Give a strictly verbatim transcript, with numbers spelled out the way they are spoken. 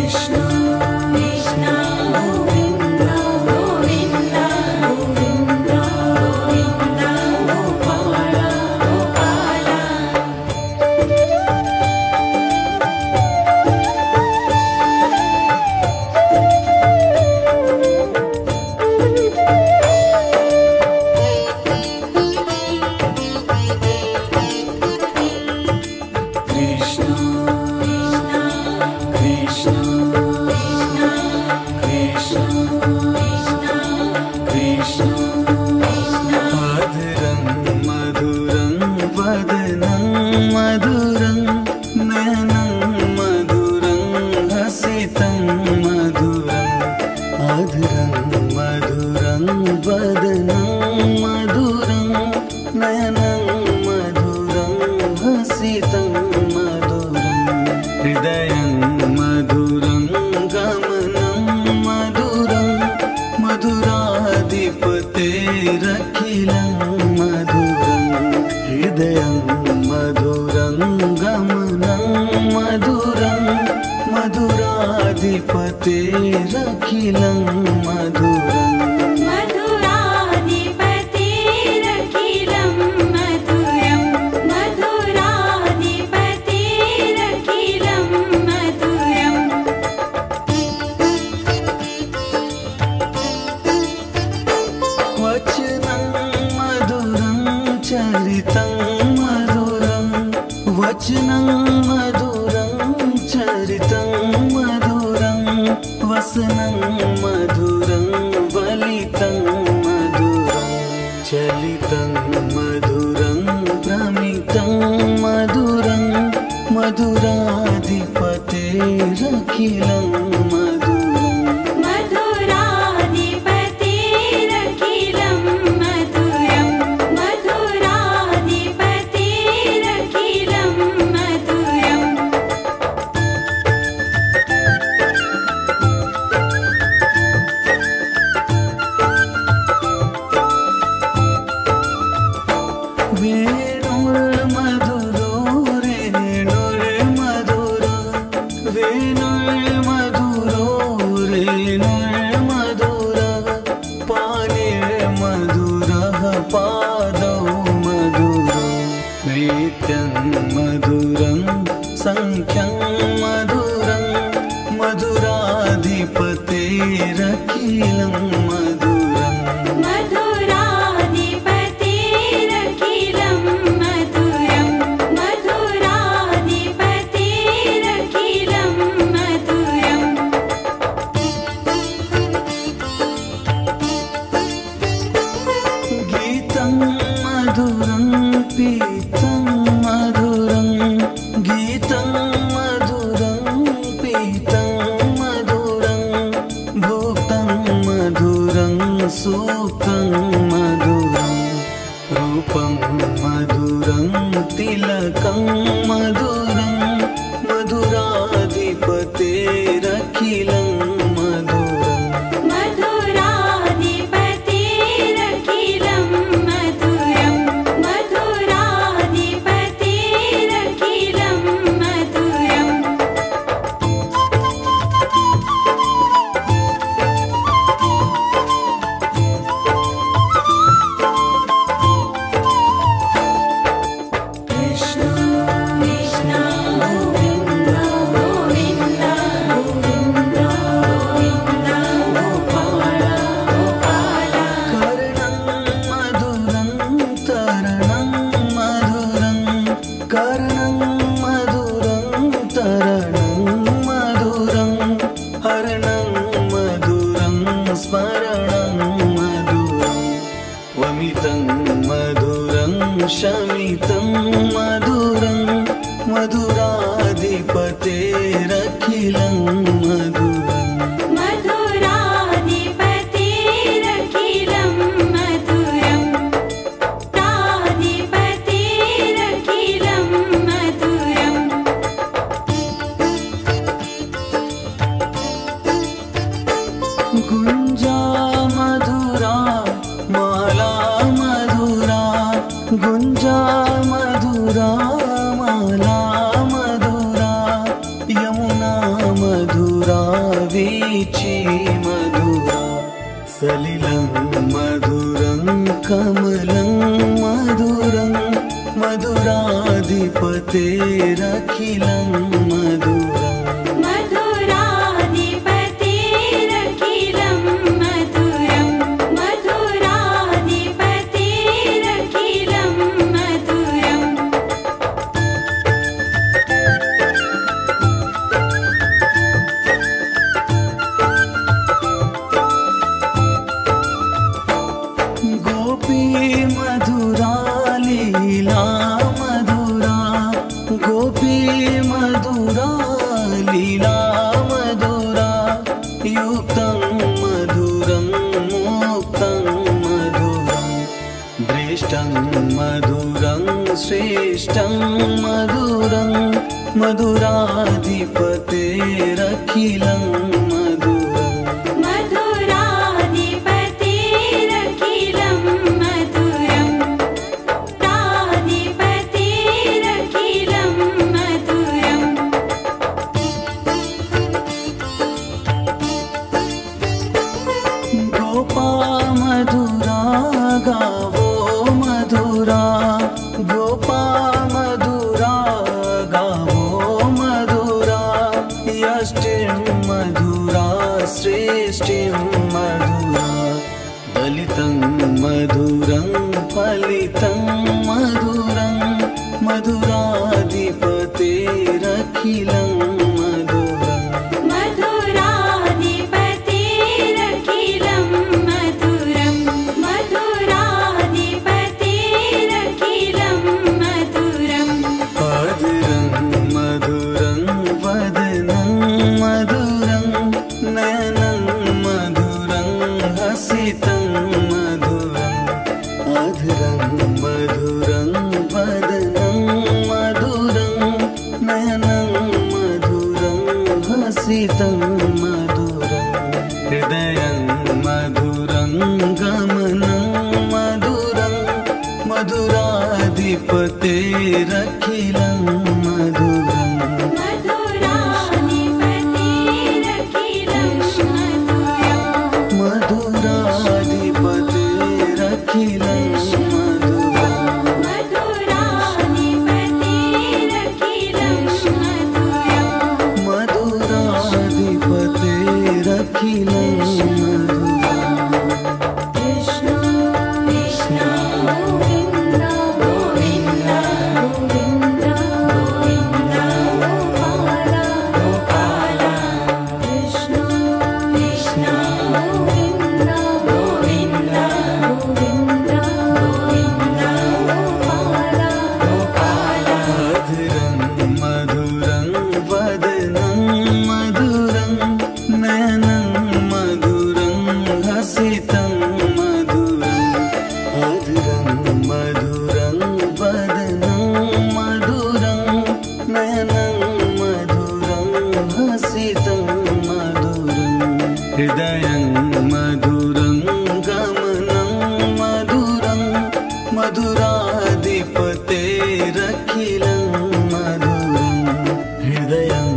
गुंजा मधुरा माला मधुरा यमुना वीची मधुरा सलिलं मधुरं कमलं मधुरं मधुराधिपतेरखिलं मधुरम् मधुराधिपतेरखिलं मधुरं मधुराधिपतेरखिलं मधुरम् गोपी मधुरा लीला मधुरा गोपी मधुरा लीला मधुरा युक्तं मधुरं मुक्तं मधुरं दृष्टं मधुरं श्रेष्ठं मधुरं मधुराधिपतेरखिलं मधुरम् मधुराधिपतेरखिलं मधुरं राधिपतेरखिलं मधुरम् गोपा मधुरा गावो मधुरा गोपा मधुरा गावो मधुरा यष्टिं मधुरा श्रेष्ठिं मधुरा दलितं मधुरं फलितं मधुरं मधुराधिपतेरखिलं मधुरम् मधुराधिपतेरखिलं मधुरं मधुराधिपतेरखिलं मधुरम् मधुरं मधुरं वदनं मधुरं नयनं मधुरं हसितं मधुरं मधुरं मधुरं वदनं मधुरं नयनं मधुरं हसितं मधुरं हृदयं मधुरं गमनं मधुरं मधुराधिपतेरखिलं मधुरम् मधुराधिपतेरखिलं मधुरम् मधुराधिपतेरखिलं मधुरम् मधुराधिपतेरखिलं मधुरम् मधुराधिपतेरखिलं मधुरम् कृष्ण कृष्ण गोविन्द गोविन्द गोविन्द गोविन्द गोपाल गोपाल कृष्ण कृष्ण गोविन्द गोविन्द गोविन्द गोविन्द गोपाल गोपाल मधुरं मधुरं वदनं मधुरं नयनं मधुरं हसितं मधुरं मधुरं मधुरं वदनं मधुरं नयनं मधुरं हसितं मधुरं हृदयं मधुरं गमनं मधुरं मधुराधिपतेरखिलं मधुरं हृदयं